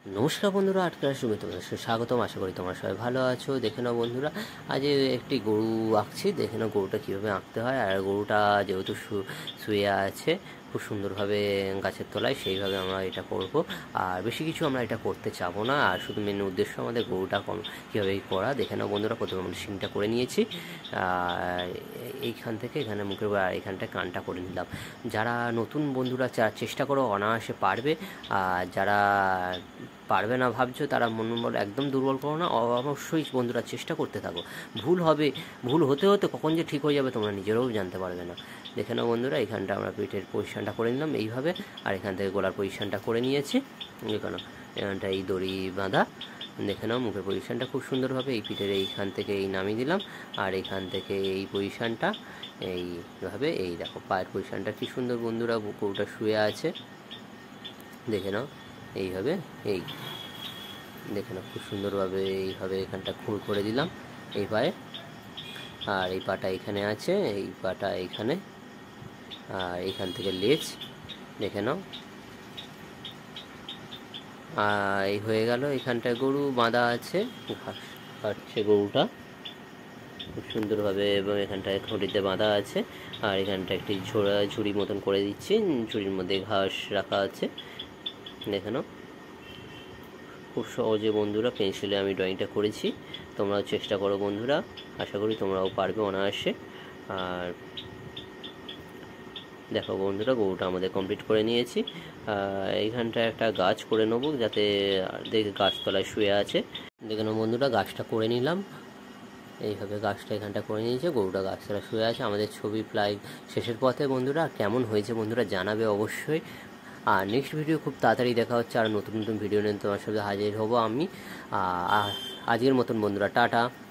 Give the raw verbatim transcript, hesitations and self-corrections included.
নমস্কার বন্ধুরা, আটকে সুমি তোমাদের স্বাগতম। আশা করি তোমরা সবাই ভালো আছো। দেখে নাও বন্ধুরা, আজ একটি গরু আঁকছি। দেখে নাও গরুটা কীভাবে আঁকতে হয়। আর গরুটা যেহেতু শুয়ে আছে খুব সুন্দরভাবে গাছের তলায়, সেইভাবে আমরা এটা করব। আর বেশি কিছু আমরা এটা করতে চাবো না। আর শুধু মেন উদ্দেশ্য আমাদের গরুটা কীভাবে করা। দেখে নাও বন্ধুরা, প্রথমে আমরা শিংটা করে নিয়েছি। আর এইখান থেকে এখানে মুখের এখানটায় কানটা করে নিলাম। যারা নতুন বন্ধুরা চেষ্টা করো, অনায়াসে পারবে। আর যারা পারবে না ভাবছো, তারা মনোবল একদম দুর্বল করো না। অবশ্যই বন্ধুরা চেষ্টা করতে থাকো। ভুল হবে, ভুল হতে হতে কখন যে ঠিক হয়ে যাবে তোমরা নিজেরাও জানতে পারবে না। দেখে নাও বন্ধুরা, এখানটা আমরা পেটের পজিশানটা করে নিলাম এইভাবে। আর এখান থেকে গলার পজিশানটা করে নিয়েছি। এখানে এখানটা এই দড়ি বাঁধা। দেখে নাও মুখের পজিশানটা খুব সুন্দরভাবে এই পিঠের এইখান থেকে এই নামিয়ে দিলাম। আর এখান থেকে এই পজিশানটা এইভাবে, এই দেখো পায়ের পজিশানটা কি সুন্দর বন্ধুরা। গরুটা শুয়ে আছে, দেখে নাও এইভাবে। এই দেখে নাও খুব সুন্দরভাবে এইভাবে এখানটা খুঁড় করে দিলাম এই পায়ে। আর এই পাটা এখানে আছে, এই পাটা এইখানে। আর এইখান থেকে লেজ দেখে নাও। আর এই হয়ে গেল। এখানটায় গরু বাঁধা আছে, ঘাস খাচ্ছে গরুটা খুব সুন্দরভাবে। এবং এখানটায় খুঁটিতে বাঁধা আছে। আর এখানটা একটি ঝোড়া ঝুড়ি মতন করে দিচ্ছি, ঝুড়ির মধ্যে ঘাস রাখা আছে। দেখে নাও খুব সহজে বন্ধুরা পেন্সিলে আমি ড্রয়িংটা করেছি। তোমরাও চেষ্টা করো বন্ধুরা, আশা করি তোমরাও পারবে অনায়াসে। আর দেখো বন্ধুরা, গরুটা আমাদের কমপ্লিট করে নিয়েছি। এইখানটায় একটা গাছ করে নেবো, যাতে দেখে গাছতলায় শুয়ে আছে। দেখে নাও বন্ধুরা, গাছটা করে নিলাম এইভাবে। গাছটা এখানটা করে নিয়েছে, গরুটা গাছতলায় শুয়ে আছে। আমাদের ছবি প্রায় শেষের পথে বন্ধুরা। কেমন হয়েছে বন্ধুরা জানাবে অবশ্যই। আর নেক্সট ভিডিও খুব তাড়াতাড়ি দেখা হচ্ছে। আর নতুন নতুন ভিডিও নিয়ে তোমার সাথে হাজির হব আমি। আজকের মতন বন্ধুরা, টাটা।